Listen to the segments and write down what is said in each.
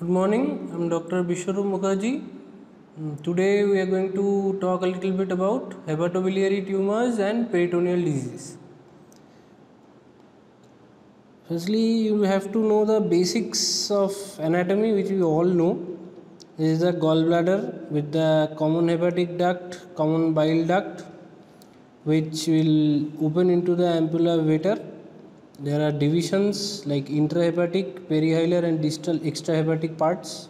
Good morning, I'm Dr. Bishwarup Mukherjee. Today we are going to talk a little bit about hepatobiliary tumors and peritoneal disease. Firstly, you have to know the basics of anatomy, which we all know. This is the gallbladder with the common hepatic duct, common bile duct, which will open into the ampulla vater. There are divisions like intrahepatic, perihilar and distal extrahepatic parts.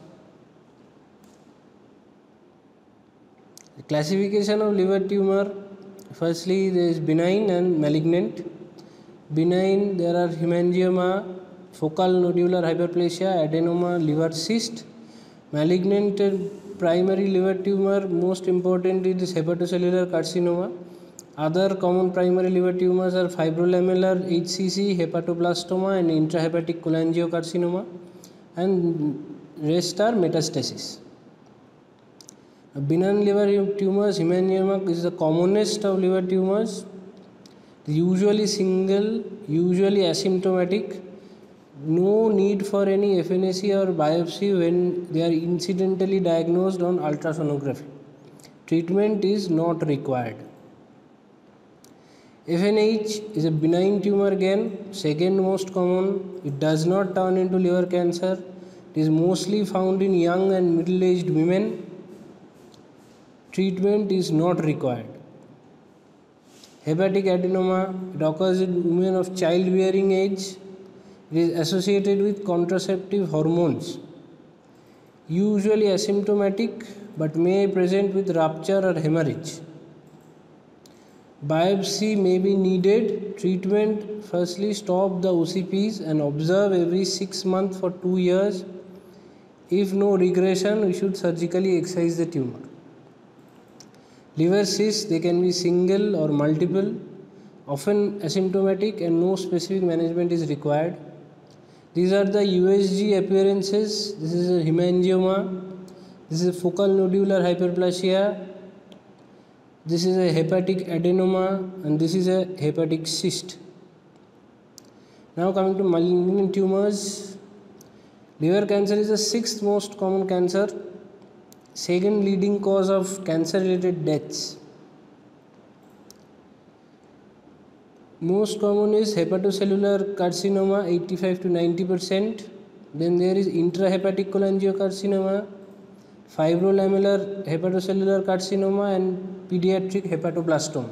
The classification of liver tumor, firstly there is benign and malignant. Benign, there are hemangioma, focal nodular hyperplasia, adenoma, liver cyst. Malignant primary liver tumor, most important is hepatocellular carcinoma. Other common primary liver tumors are fibrolamellar HCC, hepatoblastoma and intrahepatic cholangiocarcinoma, and rest are metastasis. Benign liver tumors, hemangioma is the commonest of liver tumors, usually single, usually asymptomatic. No need for any FNAC or biopsy when they are incidentally diagnosed on ultrasonography. Treatment is not required. FNH is a benign tumor again, second most common. It does not turn into liver cancer. It is mostly found in young and middle-aged women. Treatment is not required. Hepatic adenoma, it occurs in women of childbearing age. It is associated with contraceptive hormones. Usually asymptomatic but may present with rupture or hemorrhage. Biopsy may be needed. Treatment, firstly stop the OCPs and observe every 6 months for 2 years. If no regression, we should surgically excise the tumor. Liver cysts, they can be single or multiple, often asymptomatic and no specific management is required. These are the USG appearances. This is a hemangioma, this is a focal nodular hyperplasia, this is a hepatic adenoma, and this is a hepatic cyst. Now coming to malignant tumors, liver cancer is the 6th most common cancer, second leading cause of cancer related deaths. Most common is hepatocellular carcinoma, 85 to 90%. Then there is intrahepatic cholangiocarcinoma, fibrolamellar hepatocellular carcinoma and pediatric hepatoblastoma.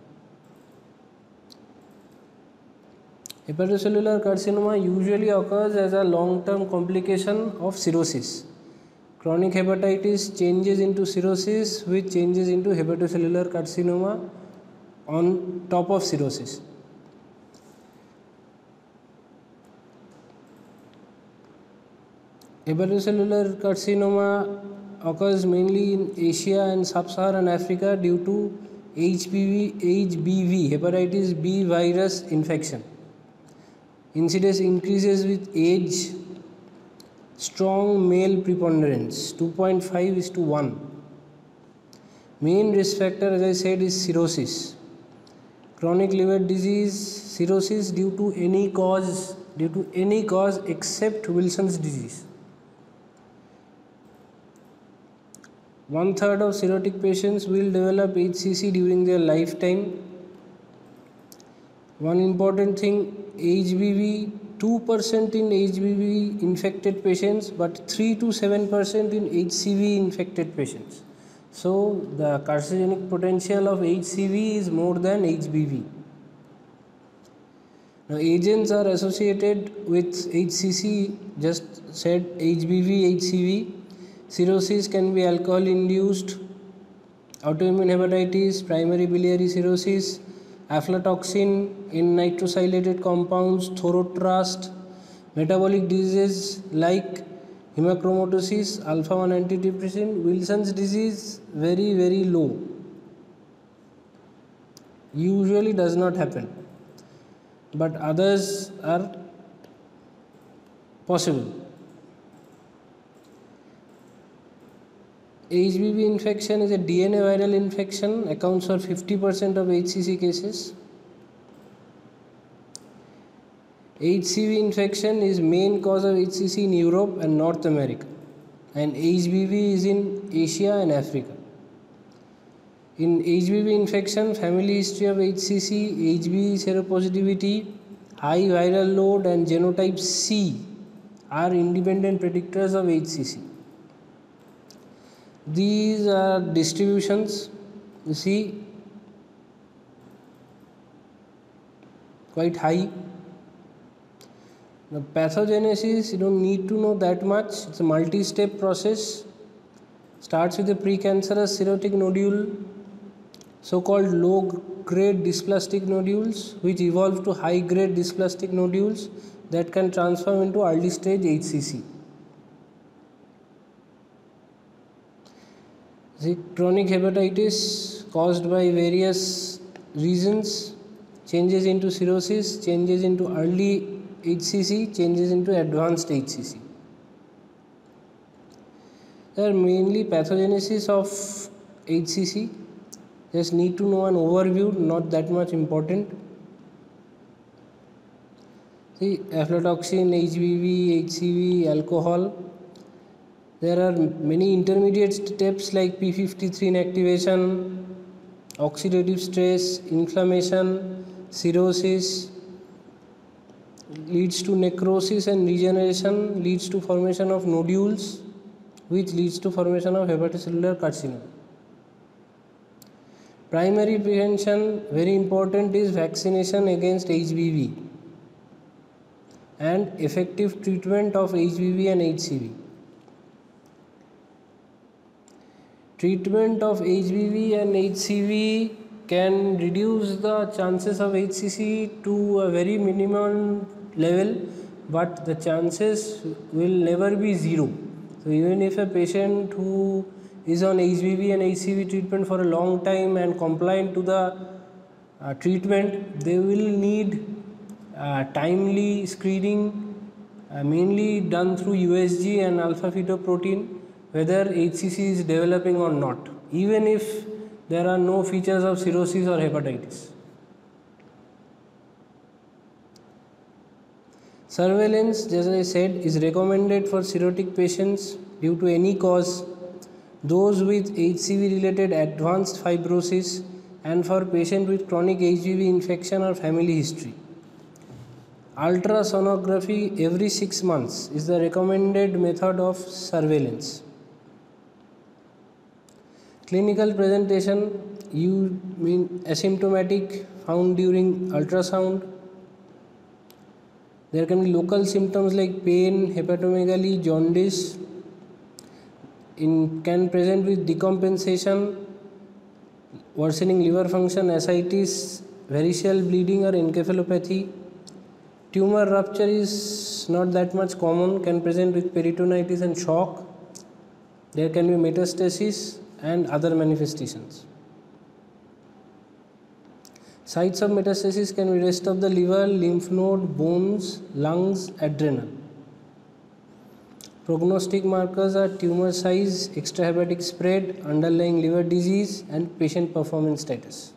Hepatocellular carcinoma usually occurs as a long-term complication of cirrhosis. Chronic hepatitis changes into cirrhosis, which changes into hepatocellular carcinoma on top of cirrhosis. Hepatocellular carcinoma occurs mainly in Asia and Sub-Saharan Africa due to HBV, hepatitis B virus infection. Incidence increases with age. Strong male preponderance, 2.5:1. Main risk factor, as I said, is cirrhosis. Chronic liver disease, cirrhosis due to any cause except Wilson's disease. 1/3 of cirrhotic patients will develop HCC during their lifetime. One important thing, HBV, 2% in HBV infected patients, but 3 to 7% in HCV infected patients. So the carcinogenic potential of HCV is more than HBV. Now agents are associated with HCC, just said HBV, HCV. Cirrhosis can be alcohol induced, autoimmune hepatitis, primary biliary cirrhosis, aflatoxin in nitrosylated compounds, thorotrust, metabolic diseases like hemochromatosis, alpha-1 antitrypsin, Wilson's disease, very low. Usually does not happen, but others are possible. HBV infection is a DNA viral infection, accounts for 50% of HCC cases. HCV infection is main cause of HCC in Europe and North America. and HBV is in Asia and Africa. In HBV infection, family history of HCC, HBV seropositivity, high viral load and genotype C are independent predictors of HCC. These are distributions, you see, quite high. The pathogenesis, you don't need to know that much. It's a multi-step process. Starts with a precancerous cirrhotic nodule, so-called low-grade dysplastic nodules, which evolve to high-grade dysplastic nodules that can transform into early-stage HCC. The chronic hepatitis caused by various reasons changes into cirrhosis, changes into early HCC, changes into advanced HCC. There are mainly pathogenesis of HCC. Just need to know an overview, not that much important. See, aflatoxin, HBV, HCV, alcohol. There are many intermediate steps like p53 inactivation, oxidative stress, inflammation, cirrhosis, leads to necrosis and regeneration, leads to formation of nodules, which leads to formation of hepatocellular carcinoma. Primary prevention, very important, is vaccination against HBV and effective treatment of HBV and HCV. Treatment of HBV and HCV can reduce the chances of HCC to a very minimum level, but the chances will never be zero. So even if a patient who is on HBV and HCV treatment for a long time and compliant to the treatment, they will need timely screening, mainly done through USG and alpha-fetoprotein, whether HCC is developing or not, even if there are no features of cirrhosis or hepatitis. Surveillance, as I said, is recommended for cirrhotic patients due to any cause, those with HCV related advanced fibrosis, and for patients with chronic HBV infection or family history. Ultrasonography every 6 months is the recommended method of surveillance. Clinical presentation, you mean asymptomatic, found during ultrasound. There can be local symptoms like pain, hepatomegaly, jaundice. Can present with decompensation, worsening liver function, ascites, variceal bleeding or encephalopathy. Tumor rupture is not that much common, can present with peritonitis and shock. There can be metastasis and other manifestations. Sites of metastasis can be rest of the liver, lymph node, bones, lungs, adrenal. Prognostic markers are tumor size, extrahepatic spread, underlying liver disease, and patient performance status.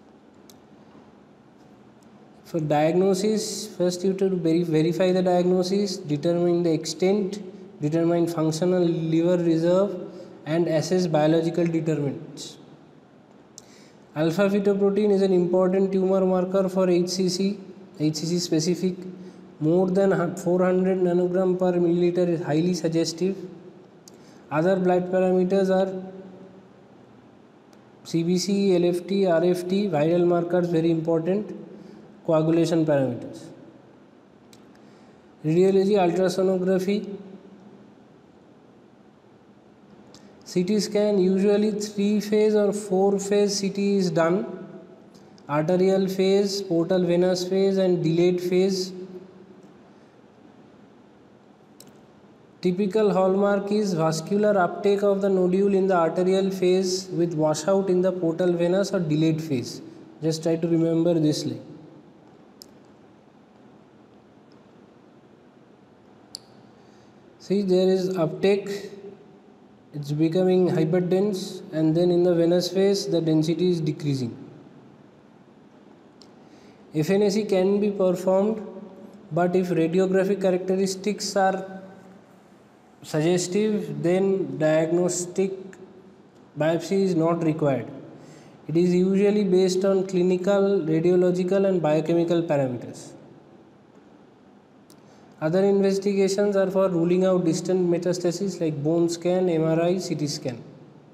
For diagnosis, first you have to verify the diagnosis, determine the extent, determine functional liver reserve, and assess biological determinants. Alpha-fetoprotein is an important tumor marker for HCC specific. More than 400 nanogram per milliliter is highly suggestive. Other blood parameters are CBC, LFT, RFT, viral markers very important, coagulation parameters. Radiology, ultrasonography, CT scan, usually 3-phase or 4-phase CT is done. Arterial phase, portal venous phase and delayed phase. Typical hallmark is vascular uptake of the nodule in the arterial phase with washout in the portal venous or delayed phase. Just try to remember this line. See, there is uptake, it's becoming hyperdense, and then in the venous phase the density is decreasing. FNAC can be performed, but if radiographic characteristics are suggestive, then diagnostic biopsy is not required. It is usually based on clinical, radiological and biochemical parameters. Other investigations are for ruling out distant metastases like bone scan, MRI, CT scan.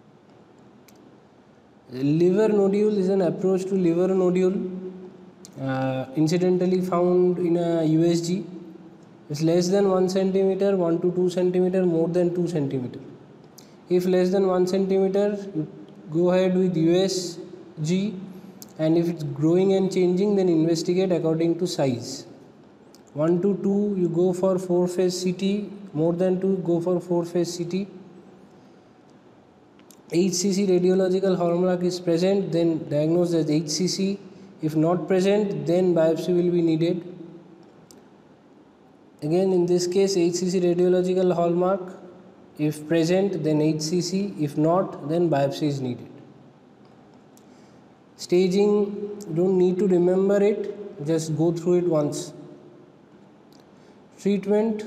Liver nodule is an approach to liver nodule incidentally found in a USG. It's less than 1 centimeter, 1 to 2 centimeter, more than 2 centimeter. If less than 1 centimeter, you go ahead with USG, and if it's growing and changing, then investigate according to size. 1 to 2, you go for 4-phase CT, more than 2, go for 4-phase CT. HCC radiological hallmark is present, then diagnosed as HCC. If not present, then biopsy will be needed. Again, in this case, HCC radiological hallmark, if present, then HCC, if not, then biopsy is needed. Staging, don't need to remember it, just go through it once. Treatment,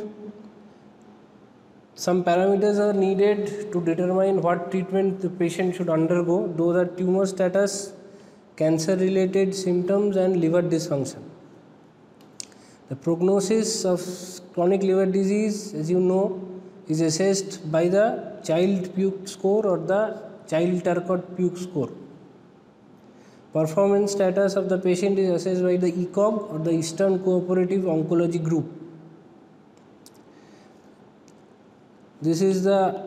some parameters are needed to determine what treatment the patient should undergo. Those are tumor status, cancer related symptoms and liver dysfunction. The prognosis of chronic liver disease, as you know, is assessed by the Child-Pugh score or the Child-Turcotte-Pugh score. Performance status of the patient is assessed by the ECOG or the Eastern Cooperative Oncology Group. This is the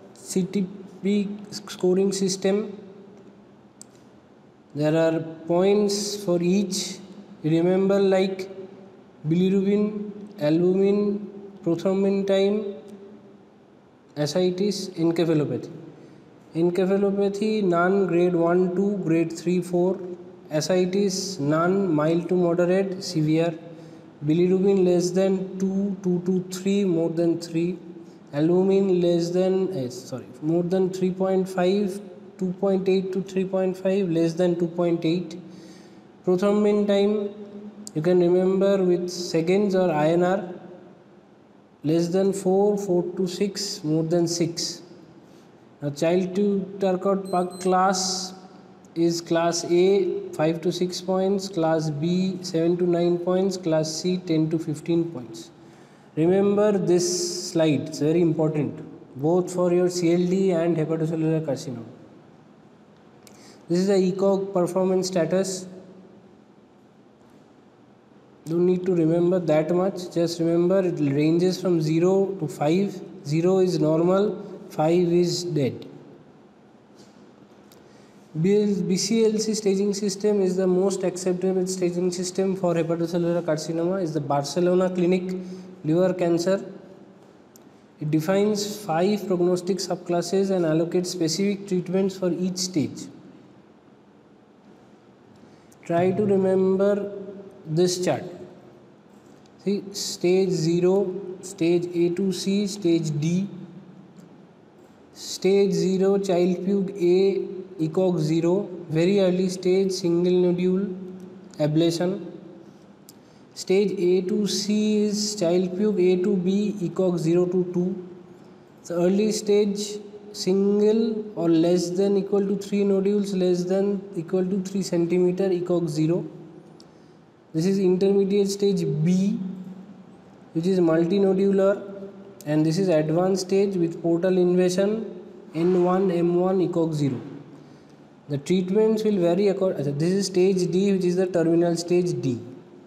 CTP scoring system. There are points for each. You remember, like bilirubin, albumin, prothrombin time, ascites, encephalopathy. Encephalopathy, none, grade 1, 2, grade 3, 4. Ascites, none, mild to moderate, severe. Bilirubin less than 2, 2 to 3, more than 3. Albumin less than, more than 3.5, 2.8 to 3.5, less than 2.8. Prothrombin time, you can remember with seconds or INR, less than 4, 4 to 6, more than 6. Now, Child-Turcotte class is class A 5 to 6 points, class B 7 to 9 points, class C 10 to 15 points. Remember this slide, it's very important both for your CLD and hepatocellular carcinoma. This is the ECOG performance status. Don't need to remember that much, just remember it ranges from 0 to 5. 0 is normal, 5 is dead. BCLC staging system is the most acceptable staging system for hepatocellular carcinoma. Is the Barcelona Clinic liver cancer. It defines 5 prognostic subclasses and allocates specific treatments for each stage. Try to remember this chart. See, stage 0, stage A to C, stage D. Stage 0, Child-Pugh A, ECOG 0, very early stage, single nodule, ablation. Stage A to C is Child-Pugh A to B, ECOG 0 to 2. The early stage, single or less than equal to 3 nodules, less than equal to 3 centimeter, ECOG 0. This is intermediate stage B, which is multinodular, and this is advanced stage with portal invasion, N1, M1, ECOG 0. The treatments will vary according. This is stage D, which is the terminal stage D.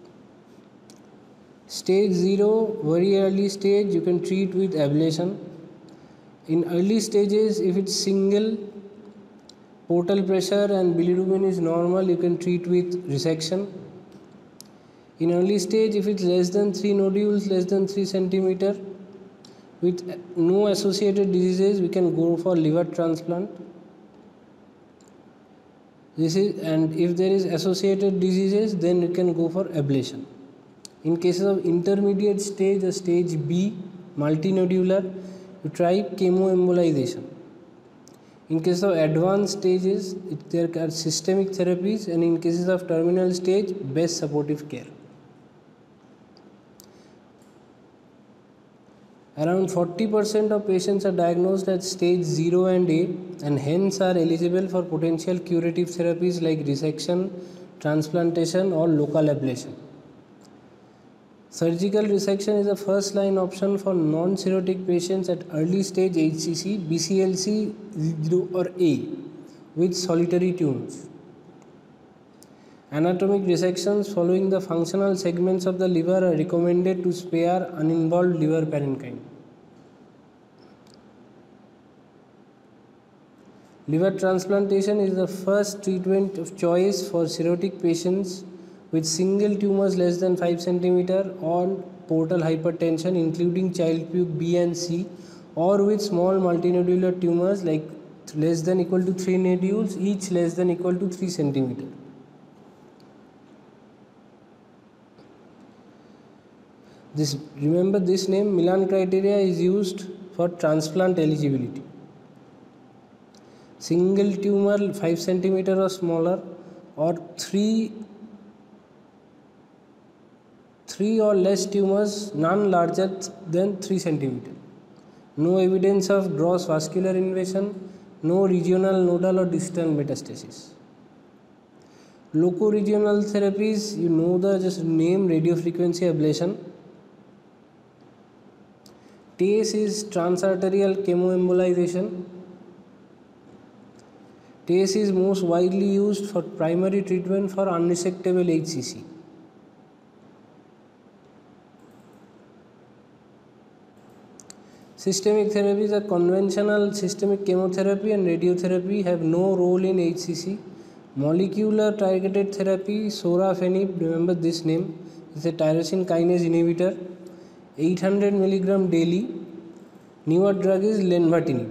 Stage 0, very early stage, you can treat with ablation. In early stages, if it's single, portal pressure and bilirubin is normal, you can treat with resection. In early stage, if it's less than 3 nodules, less than 3 centimeter, with no associated diseases, we can go for liver transplant. And if there is associated diseases, then you can go for ablation. In cases of intermediate stage or stage B, multinodular, you try chemoembolization. In case of advanced stages, there are systemic therapies, and in cases of terminal stage, best supportive care. Around 40% of patients are diagnosed at stage 0 and A and hence are eligible for potential curative therapies like resection, transplantation or local ablation. Surgical resection is a first line option for non-cirrhotic patients at early stage HCC, BCLC 0 or A with solitary tumors. Anatomic resections following the functional segments of the liver are recommended to spare uninvolved liver parenchyma. Liver transplantation is the first treatment of choice for cirrhotic patients with single tumors less than 5 cm on portal hypertension including Child-Pugh B and C, or with small multinodular tumors like less than equal to 3 nodules, each less than equal to 3 cm. Remember this name, Milan criteria is used for transplant eligibility. Single tumor 5 cm or smaller, or three or less tumors, none larger than 3 cm. No evidence of gross vascular invasion, no regional, nodal or distal metastasis. Locoregional therapies, you know the just name, radiofrequency ablation. TACE is transarterial chemoembolization. TACE is most widely used for primary treatment for unresectable HCC. Systemic therapies are conventional systemic chemotherapy and radiotherapy have no role in HCC. Molecular targeted therapy, sorafenib, remember this name, is a tyrosine kinase inhibitor, 800 mg daily. Newer drug is lenvatinib.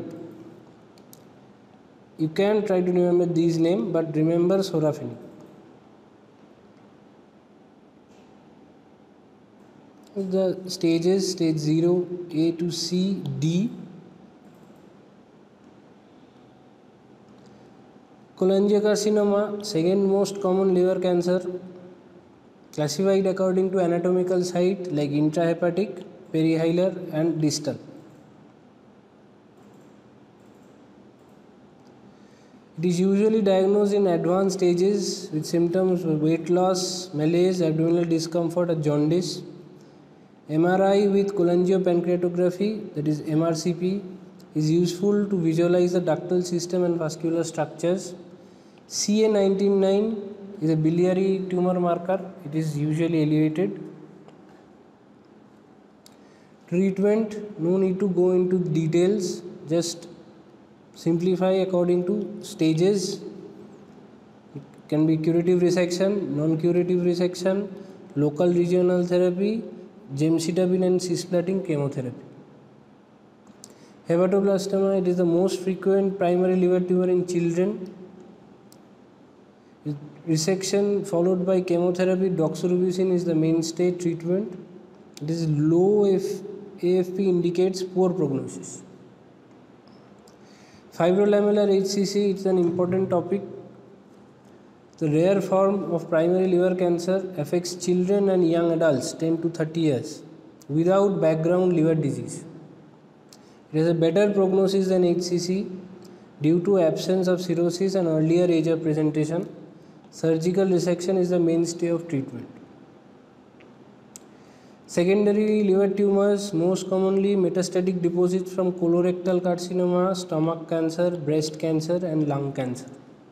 You can try to remember these names, but remember sorafenib. The stages, stage 0, A to C, D. Cholangiocarcinoma, second most common liver cancer, classified according to anatomical site like intrahepatic, perihilar and distal. It is usually diagnosed in advanced stages with symptoms of weight loss, malaise, abdominal discomfort or jaundice. MRI with cholangiopancreatography, that is MRCP, is useful to visualize the ductal system and vascular structures. CA19-9 is a biliary tumor marker. It is usually elevated. Treatment, no need to go into details, just simplify according to stages. It can be curative resection, non-curative resection, local regional therapy, gemcitabine and cisplatin chemotherapy. Hepatoblastoma, it is the most frequent primary liver tumor in children. Resection followed by chemotherapy, doxorubicin is the mainstay treatment. It is low AFP indicates poor prognosis. Fibrolamellar HCC is an important topic. The rare form of primary liver cancer affects children and young adults 10 to 30 years without background liver disease. It has a better prognosis than HCC due to absence of cirrhosis and earlier age of presentation. Surgical resection is the mainstay of treatment. Secondary liver tumors, most commonly metastatic deposits from colorectal carcinoma, stomach cancer, breast cancer and lung cancer.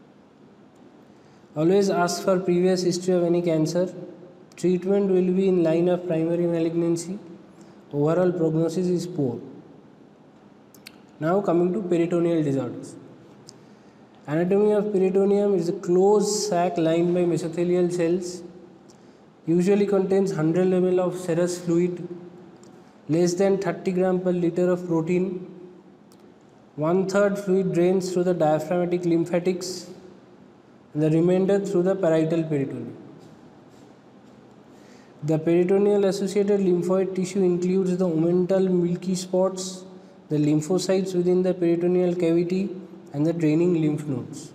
Always ask for previous history of any cancer. Treatment will be in line of primary malignancy. Overall prognosis is poor. Now coming to peritoneal disorders. Anatomy of peritoneum is a closed sac lined by mesothelial cells. Usually contains 100 ml of serous fluid, less than 30 gram per liter of protein. 1/3 fluid drains through the diaphragmatic lymphatics and the remainder through the parietal peritoneum. The peritoneal associated lymphoid tissue includes the omental milky spots, the lymphocytes within the peritoneal cavity and the draining lymph nodes.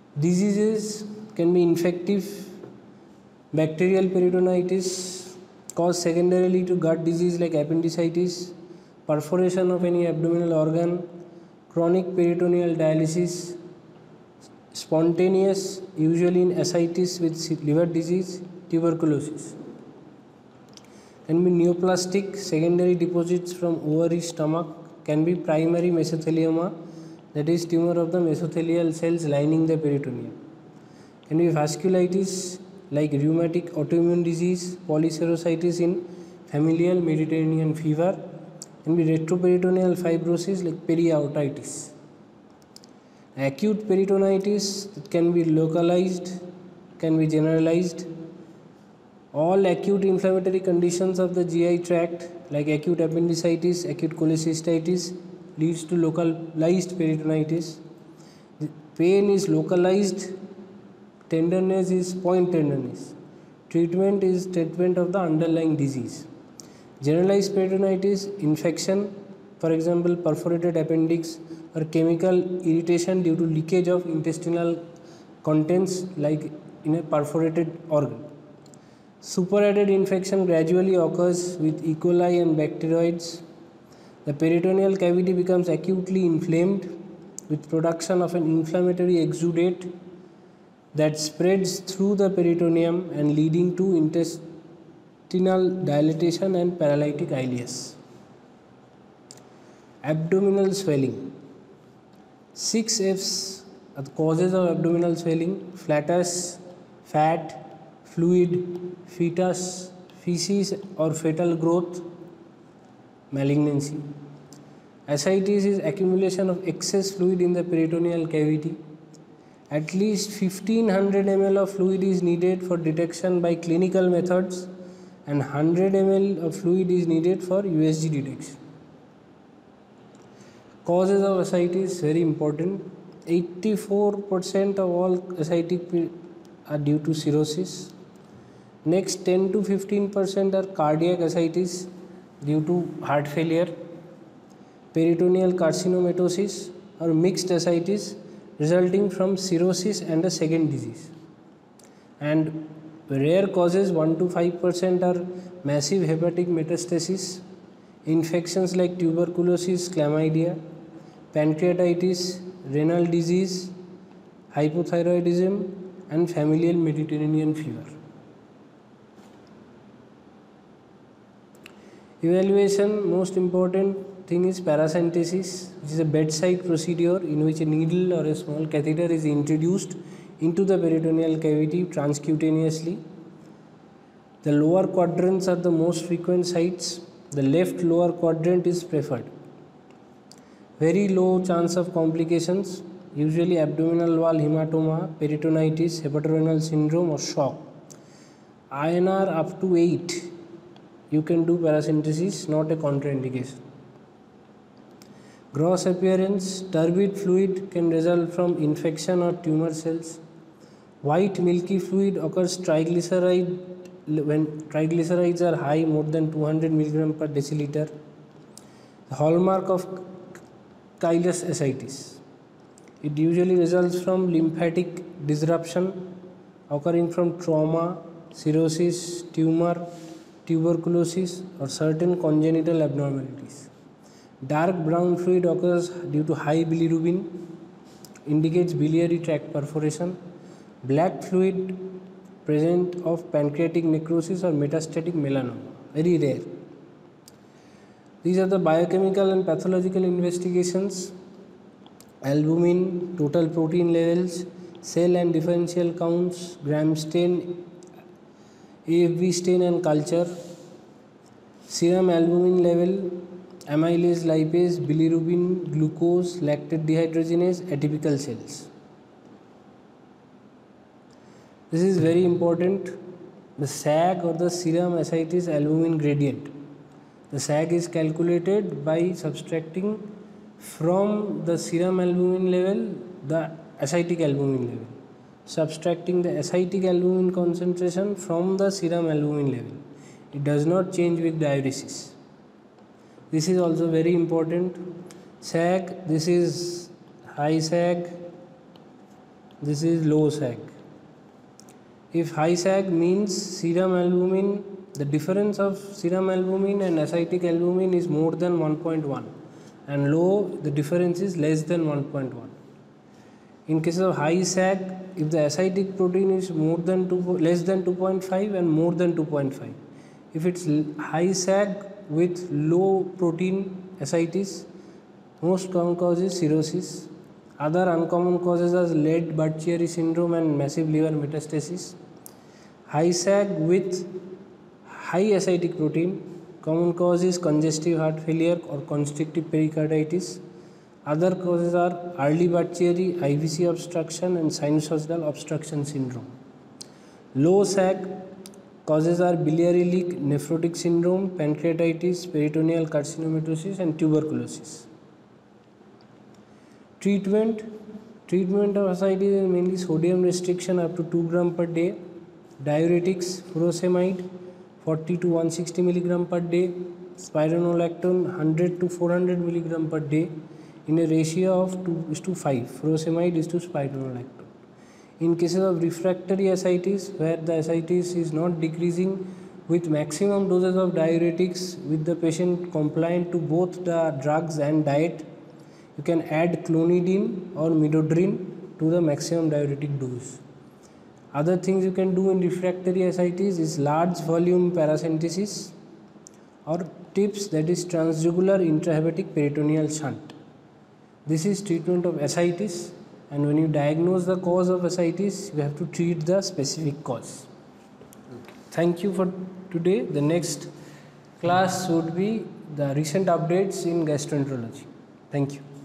Diseases can be infective, bacterial peritonitis, cause secondarily to gut disease like appendicitis, perforation of any abdominal organ, chronic peritoneal dialysis, spontaneous, usually in ascites with liver disease, tuberculosis. Can be neoplastic, secondary deposits from ovary, stomach, can be primary mesothelioma, that is tumor of the mesothelial cells lining the peritoneum. Can be vasculitis like rheumatic autoimmune disease, polyserositis in familial Mediterranean fever. Can be retroperitoneal fibrosis like periaortitis. Acute peritonitis, it can be localized, can be generalized. All acute inflammatory conditions of the GI tract like acute appendicitis, acute cholecystitis leads to localized peritonitis. The pain is localized, tenderness is point tenderness. Treatment is treatment of the underlying disease. Generalized peritonitis, infection, for example perforated appendix or chemical irritation due to leakage of intestinal contents like in a perforated organ. Superadded infection gradually occurs with E. coli and bacteroids. The peritoneal cavity becomes acutely inflamed with production of an inflammatory exudate that spreads through the peritoneum and leading to intestinal dilatation and paralytic ileus. Abdominal swelling. 6 F's are the causes of abdominal swelling: flatus, fat, fluid, fetus, feces or fetal growth, malignancy. Ascites is accumulation of excess fluid in the peritoneal cavity. At least 1500 ml of fluid is needed for detection by clinical methods and 100 ml of fluid is needed for USG detection. Causes of ascites very important. 84% of all ascites are due to cirrhosis. Next 10 to 15% are cardiac ascites due to heart failure, peritoneal carcinomatosis or mixed ascites resulting from cirrhosis and a second disease. And rare causes 1 to 5% are massive hepatic metastasis, infections like tuberculosis, chlamydia, pancreatitis, renal disease, hypothyroidism and familial Mediterranean fever. Evaluation, most important thing is paracentesis, which is a bedside procedure in which a needle or a small catheter is introduced into the peritoneal cavity transcutaneously. The lower quadrants are the most frequent sites. The left lower quadrant is preferred. Very low chance of complications, usually abdominal wall hematoma, peritonitis, hepatorenal syndrome or shock. INR up to 8. You can do paracentesis, not a contraindication. Gross appearance, turbid fluid can result from infection or tumor cells. White milky fluid occurs triglyceride when triglycerides are high, more than 200 mg per deciliter. The hallmark of chylous ascites. It usually results from lymphatic disruption occurring from trauma, cirrhosis, tumor, tuberculosis or certain congenital abnormalities. Dark brown fluid occurs due to high bilirubin, indicates biliary tract perforation. Black fluid present of pancreatic necrosis or metastatic melanoma, very rare. These are the biochemical and pathological investigations: albumin, total protein levels, cell and differential counts, gram stain, AFB stain and culture, serum albumin level, amylase, lipase, bilirubin, glucose, lactate dehydrogenase, atypical cells. This is very important. The SAG or the serum ascites albumin gradient. The SAG is calculated by subtracting from the serum albumin level the ascitic albumin level, subtracting the ascitic albumin concentration from the serum albumin level. It does not change with diuresis. This is also very important. SAG, this is high SAG, this is low SAG. If high SAG means serum albumin the difference of serum albumin and ascitic albumin is more than 1.1, and low, the difference is less than 1.1. In cases of high SAG, if the ascitic protein is less than 2.5 and more than 2.5. If it's high SAG with low protein ascites, most common cause is cirrhosis. Other uncommon causes are Lead-Budd-Chiari syndrome and massive liver metastasis. High SAG with high ascitic protein, common cause is congestive heart failure or constrictive pericarditis. Other causes are early Budd-Chiari, IVC obstruction and sinusoidal obstruction syndrome. Low SAG causes are biliary leak, nephrotic syndrome, pancreatitis, peritoneal carcinomatosis and tuberculosis. Treatment of ascites is mainly sodium restriction up to 2 gram per day, diuretics, furosemide 40 to 160 mg per day, spironolactone 100 to 400 mg per day in a ratio of 2:5, furosemide is to spironolactone. In cases of refractory ascites, where the ascites is not decreasing with maximum doses of diuretics with the patient compliant to both the drugs and diet, you can add clonidine or midodrine to the maximum diuretic dose. Other things you can do in refractory ascites is large volume paracentesis or TIPS, that is transjugular intrahepatic peritoneal shunt. This is treatment of ascites, and when you diagnose the cause of ascites, you have to treat the specific cause. Thank you for today. The next class would be the recent updates in gastroenterology. Thank you.